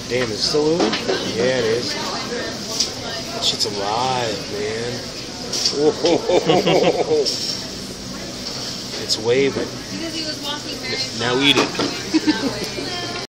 Damn, it's still moving? Yeah, it is. That shit's alive, man. Whoa. It's waving. Because he was walking very Now eat it.